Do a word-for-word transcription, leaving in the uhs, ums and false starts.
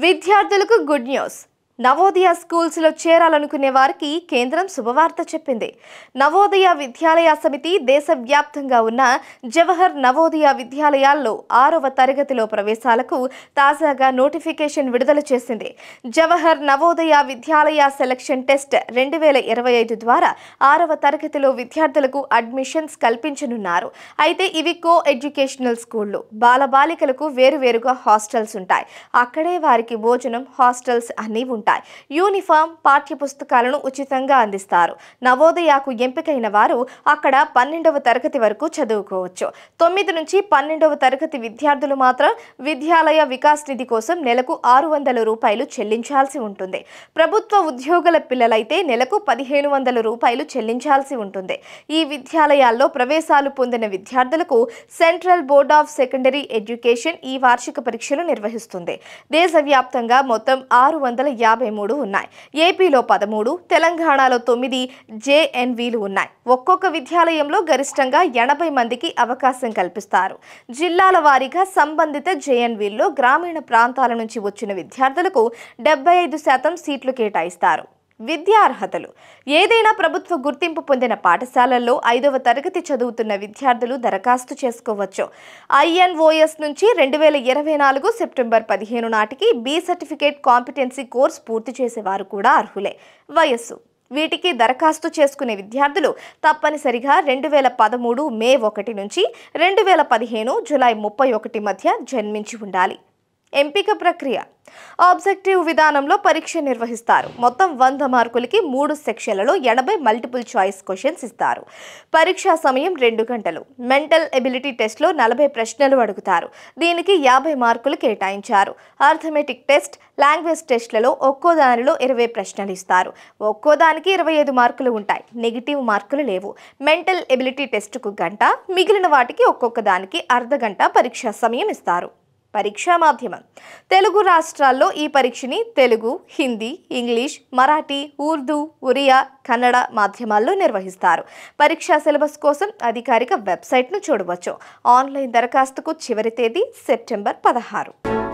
విద్యార్థులకు good news. Navodaya schools లో చేరాలనుకునే వారికి కేంద్రం శుభవార్త చెప్పింది. నవోదయ విద్యాలయ సమితి దేశవ్యాప్తంగా ఉన్న జవహర్ నవోదయ విద్యాలయాల్లో ఆరవ తరగతిలో ప్రవేశాలకు తాజాగా నోటిఫికేషన్ విడుదల చేసింది. జవహర్ నవోదయ విద్యాలయ సెలక్షన్ టెస్ట్ రెండు వేల ఇరవై ఐదు ద్వారా ఆరవ తరగతిలో విద్యార్థులకు అడ్మిషన్స్ కల్పించనున్నారు. అయితే ఇవి కో ఎడ్యుకేషనల్ స్కూళ్లు. బాలబాలికలకు వేరువేరుగా హాస్టల్స్ ఉంటాయి. అక్కడే వారికి భోజనం, హాస్టల్స్ అన్నీ ఉంటాయి. యూనిఫామ్, పాఠ్య పుస్తకాలను ఉచితంగా అందిస్తారు. నవోదయకు ఎంపికైన వారు అక్కడ పన్నెండవ తరగతి వరకు చదువుకోవచ్చు. తొమ్మిది నుంచి పన్నెండవ తరగతి విద్యార్థులు మాత్రం విద్యాలయ వికాస్ నిధి కోసం నెలకు ఆరు వందల రూపాయలు చెల్లించాల్సి ఉంటుంది. ప్రభుత్వ ఉద్యోగుల పిల్లలైతే నెలకు పదిహేను వందల రూపాయలు చెల్లించాల్సి ఉంటుంది. ఈ విద్యాలయాల్లో ప్రవేశాలు పొందిన విద్యార్థులకు central board of secondary education ఈ వార్షిక పరీక్షలు నిర్వహిస్తుంది. దేశవ్యాప్తంగా మొత్తం ఆరు వందల యాభై మూడు ఉన్నాయి. ఏపీలో పదమూడు, తెలంగాణలో తొమ్మిది జేఎన్వీలు ఉన్నాయి. ఒక్కొక్క విద్యాలయంలో గరిష్టంగా ఎనభై మందికి అవకాశం కల్పిస్తారు. జిల్లాల వారీగా సంబంధిత జేఎన్వీల్లో గ్రామీణ ప్రాంతాల నుంచి వచ్చిన విద్యార్థులకు డెబ్బై ఐదు శాతం సీట్లు కేటాయిస్తారు. విద్యా అర్హతలు. ఏదైనా ప్రభుత్వ గుర్తింపు పొందిన పాఠశాలల్లో ఐదవ తరగతి చదువుతున్న విద్యార్థులు దరఖాస్తు చేసుకోవచ్చు. ఐఎన్ఓఎస్ నుంచి రెండు వేల ఇరవై నాలుగు సెప్టెంబర్ పదిహేను నాటికి బి సర్టిఫికేట్ కాంపిటెన్సీ కోర్స్ పూర్తి చేసేవారు కూడా అర్హులే. వయస్సు. వీటికి దరఖాస్తు చేసుకునే విద్యార్థులు తప్పనిసరిగా రెండు వేల పదమూడు మే ఒకటి నుంచి రెండు వేల పదిహేను జూలై ముప్పై ఒకటి మధ్య జన్మించి ఉండాలి. ఎంపిక ప్రక్రియ. ఆబ్జెక్టివ్ విధానంలో పరీక్ష నిర్వహిస్తారు. మొత్తం వంద మార్కులకి మూడు సెక్షన్లలో ఎనభై మల్టిపుల్ చాయిస్ క్వశ్చన్స్ ఇస్తారు. పరీక్షా సమయం రెండు గంటలు. మెంటల్ ఎబిలిటీ టెస్ట్లో నలభై ప్రశ్నలు అడుగుతారు. దీనికి యాభై మార్కులు కేటాయించారు. అర్థమెటిక్ టెస్ట్, లాంగ్వేజ్ టెస్ట్లలో ఒక్కో దానిలో ఇరవై ప్రశ్నలు ఇస్తారు. ఒక్కో దానికి ఇరవై ఐదు మార్కులు ఉంటాయి. నెగిటివ్ మార్కులు లేవు. మెంటల్ ఎబిలిటీ టెస్టుకు గంట, మిగిలిన వాటికి ఒక్కొక్క దానికి అర్ధ గంట పరీక్షా సమయం ఇస్తారు. పరీక్షా మాధ్యమం. తెలుగు రాష్ట్రాల్లో ఈ పరీక్షని తెలుగు, హిందీ, ఇంగ్లీష్, మరాఠీ, ఉర్దూ, ఒరియా, కన్నడ మాధ్యమాల్లో నిర్వహిస్తారు. పరీక్షా సిలబస్ కోసం అధికారిక వెబ్సైట్ను చూడవచ్చు. ఆన్లైన్ దరఖాస్తుకు చివరి తేదీ సెప్టెంబర్ పదహారు.